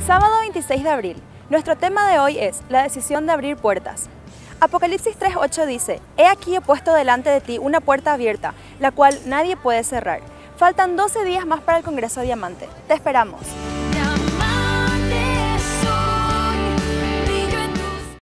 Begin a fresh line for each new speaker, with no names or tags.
Sábado 26 de abril. Nuestro tema de hoy es la decisión de abrir puertas. Apocalipsis 3:8 dice: He aquí he puesto delante de ti una puerta abierta, la cual nadie puede cerrar. Faltan 12 días más para el Congreso Diamante. Te esperamos.